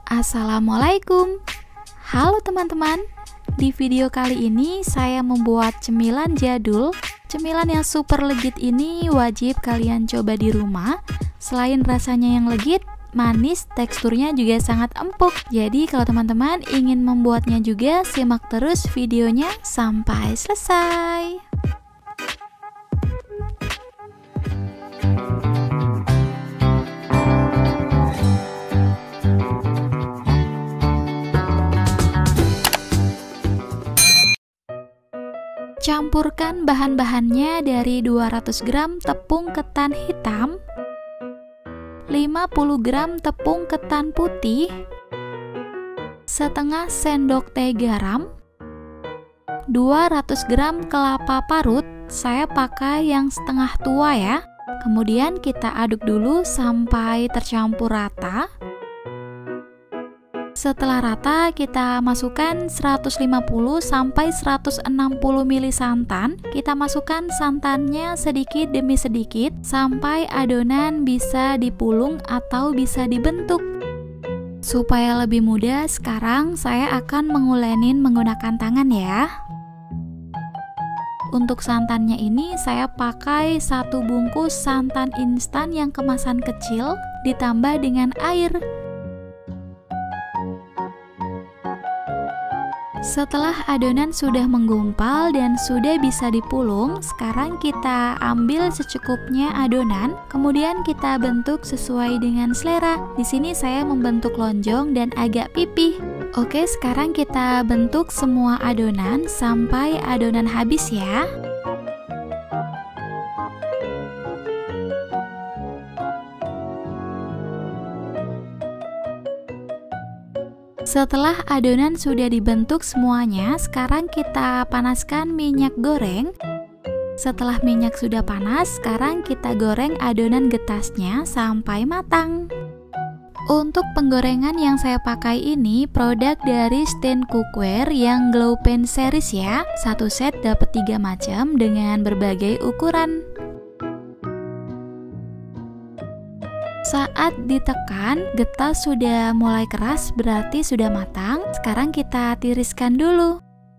Assalamualaikum. Halo teman-teman. Di video kali ini saya membuat cemilan jadul. Cemilan yang super legit ini wajib kalian coba di rumah. Selain rasanya yang legit, manis, teksturnya juga sangat empuk. Jadi kalau teman-teman ingin membuatnya juga, simak terus videonya sampai selesai. Campurkan bahan-bahannya dari 200 gram tepung ketan hitam, 50 gram tepung ketan putih, setengah sendok teh garam, 200 gram kelapa parut, saya pakai yang setengah tua ya. Kemudian kita aduk dulu sampai tercampur rata. Setelah rata, kita masukkan 150 sampai 160 ml santan. Kita masukkan santannya sedikit demi sedikit sampai adonan bisa dipulung atau bisa dibentuk. Supaya lebih mudah, sekarang saya akan mengulenin menggunakan tangan ya. Untuk santannya ini saya pakai 1 bungkus santan instan yang kemasan kecil ditambah dengan air. Setelah adonan sudah menggumpal dan sudah bisa dipulung, sekarang kita ambil secukupnya adonan, kemudian kita bentuk sesuai dengan selera. Di sini saya membentuk lonjong dan agak pipih. Oke, sekarang kita bentuk semua adonan sampai adonan habis ya. Setelah adonan sudah dibentuk semuanya, sekarang kita panaskan minyak goreng. Setelah minyak sudah panas, sekarang kita goreng adonan getasnya sampai matang. Untuk penggorengan yang saya pakai ini produk dari Stand Cookware yang Glow Pan series ya. Satu set dapat 3 macam dengan berbagai ukuran. Saat ditekan, getas sudah mulai keras, berarti sudah matang. Sekarang kita tiriskan dulu.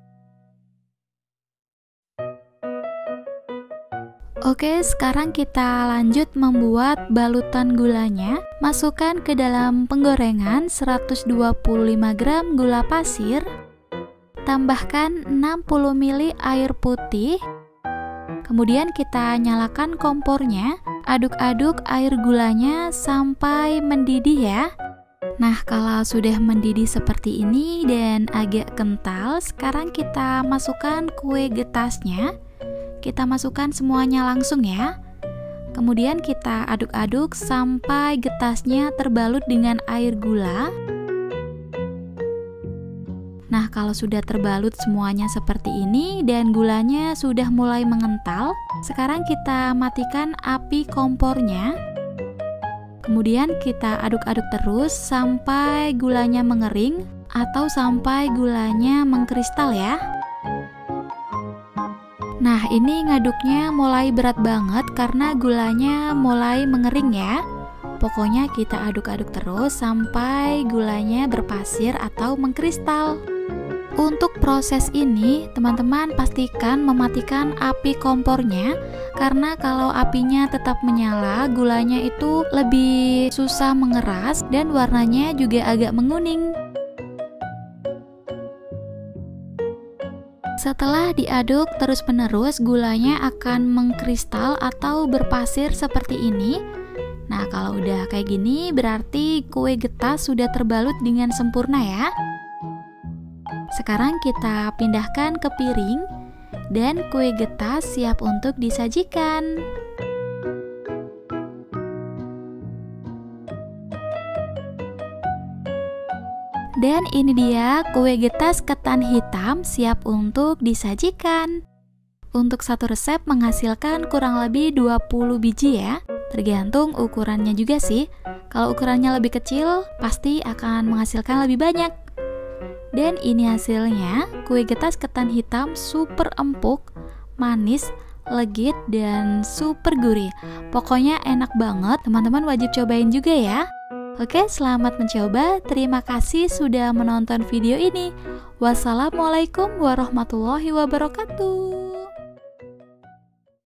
Oke, sekarang kita lanjut membuat balutan gulanya. Masukkan ke dalam penggorengan 125 gram gula pasir. Tambahkan 60 ml air putih. Kemudian kita nyalakan kompornya. Aduk-aduk air gulanya sampai mendidih ya. Nah, kalau sudah mendidih seperti ini dan agak kental, sekarang kita masukkan kue getasnya. Kita masukkan semuanya langsung ya. Kemudian kita aduk-aduk sampai getasnya terbalut dengan air gula. Nah, kalau sudah terbalut semuanya seperti ini dan gulanya sudah mulai mengental, sekarang kita matikan api kompornya. Kemudian kita aduk-aduk terus sampai gulanya mengering atau sampai gulanya mengkristal ya. Nah, ini ngaduknya mulai berat banget karena gulanya mulai mengering ya. Pokoknya kita aduk-aduk terus sampai gulanya berpasir atau mengkristal. Untuk proses ini, teman-teman pastikan mematikan api kompornya, karena kalau apinya tetap menyala, gulanya itu lebih susah mengeras dan warnanya juga agak menguning. Setelah diaduk terus-menerus, gulanya akan mengkristal atau berpasir seperti ini. Nah, kalau udah kayak gini, berarti kue getas sudah terbalut dengan sempurna ya. Sekarang kita pindahkan ke piring dan kue getas siap untuk disajikan. Dan ini dia kue getas ketan hitam siap untuk disajikan. Untuk satu resep menghasilkan kurang lebih 20 biji ya. Tergantung ukurannya juga sih. Kalau ukurannya lebih kecil, pasti akan menghasilkan lebih banyak. Dan ini hasilnya, kue getas ketan hitam super empuk, manis, legit, dan super gurih. Pokoknya enak banget, teman-teman wajib cobain juga ya. Oke, selamat mencoba. Terima kasih sudah menonton video ini. Wassalamualaikum warahmatullahi wabarakatuh.